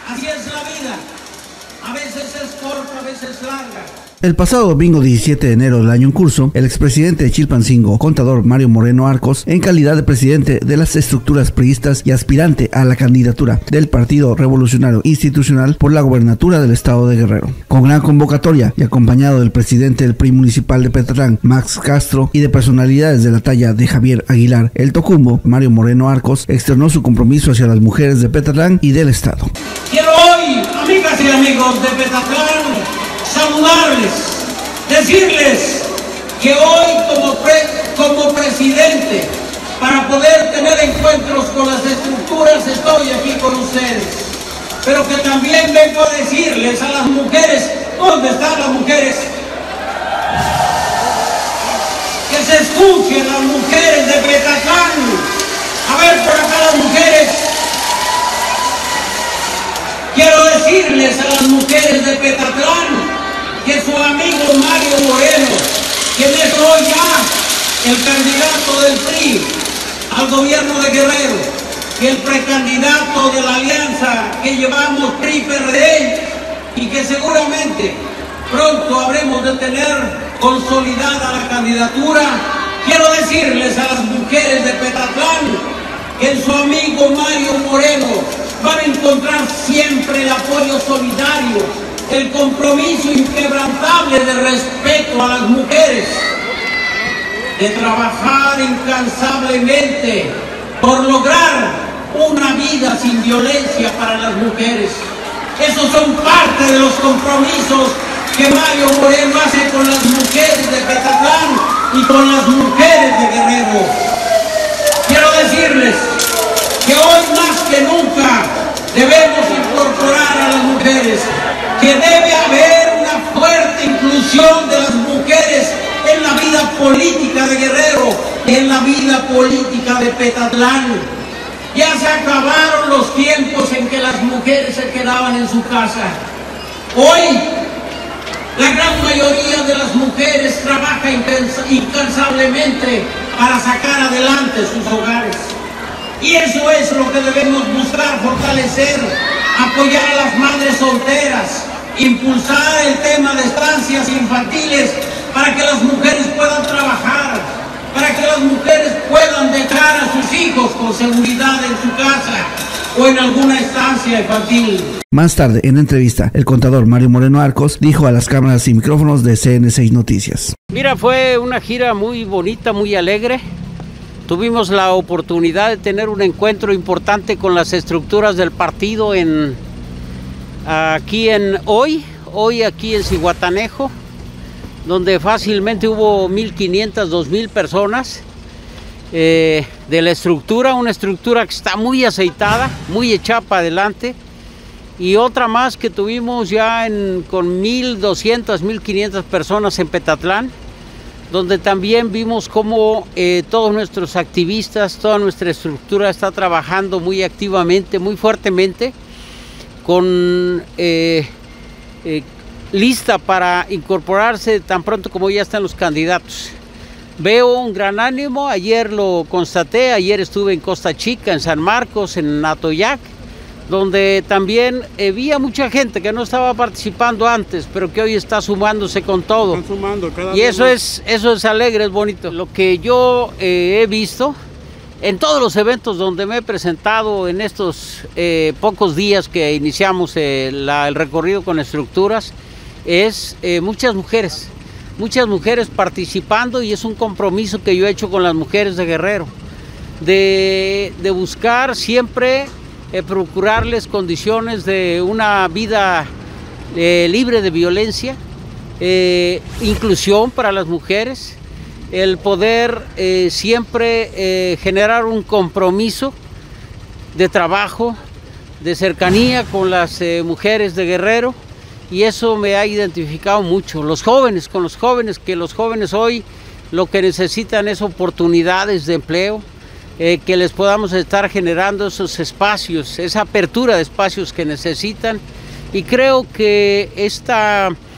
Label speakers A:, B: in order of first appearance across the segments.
A: Así es la vida. A veces es corta, a veces larga.
B: El pasado domingo 17 de enero del año en curso, el expresidente de Chilpancingo, contador Mario Moreno Arcos, en calidad de presidente de las estructuras priistas y aspirante a la candidatura del Partido Revolucionario Institucional por la gobernatura del estado de Guerrero, con gran convocatoria y acompañado del presidente del PRI municipal de Petatlán, Max Castro, y de personalidades de la talla de Javier Aguilar, el Tocumbo, Mario Moreno Arcos externó su compromiso hacia las mujeres de Petatlán y del estado.
A: Quiero hoy, amigas y amigos de Petatlán, saludarles, decirles que hoy como presidente, para poder tener encuentros con las estructuras, estoy aquí con ustedes. Pero que también vengo a decirles a las mujeres, ¿dónde están las mujeres? Que se escuchen las mujeres de Petatlán. A ver, por acá las mujeres. Quiero decirles a las mujeres de Petatlán que su amigo Mario Moreno, quien es hoy ya el candidato del PRI al gobierno de Guerrero, que el precandidato de la alianza que llevamos PRI-PRD, y que seguramente pronto habremos de tener consolidada la candidatura, quiero decirles a las mujeres de Petatlán que en su amigo Mario Moreno van a encontrar siempre el apoyo solidario, el compromiso inquebrantable de respeto a las mujeres, de trabajar incansablemente por lograr una vida sin violencia para las mujeres. Esos son parte de los compromisos que Mario Moreno hace con las mujeres de Petatlán y con las mujeres de Guerrero. Quiero decirles que hoy más que nunca debemos incorporar a las mujeres, que debe haber una fuerte inclusión de las mujeres en la vida política de Guerrero, en la vida política de Petatlán. Ya se acabaron los tiempos en que las mujeres se quedaban en su casa. Hoy, la gran mayoría de las mujeres trabaja incansablemente para sacar adelante sus hogares. Y eso es lo que debemos buscar, fortalecer, apoyar a las madres solteras, impulsar el tema de estancias infantiles para que las mujeres puedan trabajar, para que las mujeres puedan dejar a sus hijos con seguridad en su casa o en alguna estancia infantil.
B: Más tarde, en entrevista, el contador Mario Moreno Arcos dijo a las cámaras y micrófonos de CN6 Noticias.
C: Mira, fue una gira muy bonita, muy alegre. Tuvimos la oportunidad de tener un encuentro importante con las estructuras del partido aquí en Zihuatanejo, donde fácilmente hubo 1,500, 2,000 personas de la estructura, una estructura que está muy aceitada, muy echada para adelante, y otra más que tuvimos ya con 1,200, 1,500 personas en Petatlán, donde también vimos cómo todos nuestros activistas, toda nuestra estructura está trabajando muy activamente, muy fuertemente, lista para incorporarse tan pronto como ya están los candidatos. Veo un gran ánimo, ayer lo constaté, ayer estuve en Costa Chica, en San Marcos, en Atoyac, donde también vi a mucha gente que no estaba participando antes, pero que hoy está sumándose con todo.
D: Están sumando cada
C: y eso es alegre, es bonito. Lo que yo he visto en todos los eventos donde me he presentado en estos pocos días que iniciamos el recorrido con estructuras, es muchas mujeres participando, y es un compromiso que yo he hecho con las mujeres de Guerrero, de buscar siempre procurarles condiciones de una vida libre de violencia, inclusión para las mujeres, el poder siempre generar un compromiso de trabajo, de cercanía con las mujeres de Guerrero, y eso me ha identificado mucho. Con los jóvenes hoy lo que necesitan es oportunidades de empleo, que les podamos estar generando esos espacios, esa apertura de espacios que necesitan, y creo que esta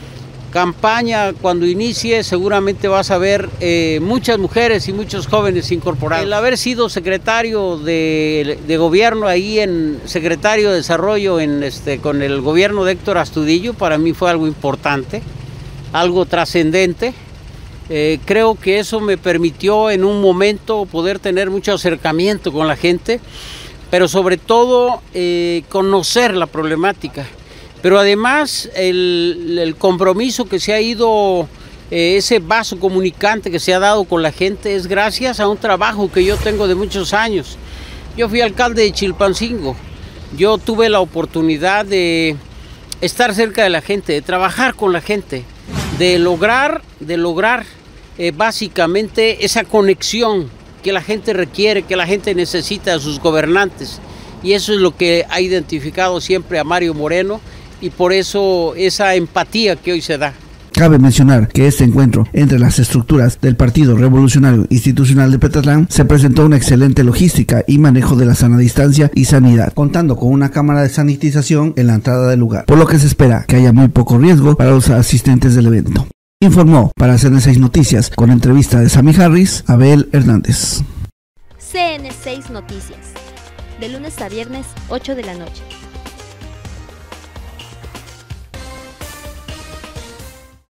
C: campaña, cuando inicie, seguramente vas a ver muchas mujeres y muchos jóvenes incorporados. El haber sido secretario de gobierno ahí, secretario de desarrollo con el gobierno de Héctor Astudillo, para mí fue algo importante, algo trascendente. Creo que eso me permitió en un momento poder tener mucho acercamiento con la gente, pero sobre todo conocer la problemática. Pero además el compromiso que se ha ido, ese vaso comunicante que se ha dado con la gente es gracias a un trabajo que yo tengo de muchos años. Yo fui alcalde de Chilpancingo, yo tuve la oportunidad de estar cerca de la gente, de trabajar con la gente, de lograr básicamente esa conexión que la gente requiere, que la gente necesita de sus gobernantes. Y eso es lo que ha identificado siempre a Mario Moreno, y por eso esa empatía que hoy se da.
B: Cabe mencionar que este encuentro entre las estructuras del Partido Revolucionario Institucional de Petatlán se presentó una excelente logística y manejo de la sana distancia y sanidad, contando con una cámara de sanitización en la entrada del lugar, por lo que se espera que haya muy poco riesgo para los asistentes del evento. Informó para CN6 Noticias, con entrevista de Sammy Harris, Abel Hernández.
D: CN6 Noticias, de lunes a viernes, 8 de la noche.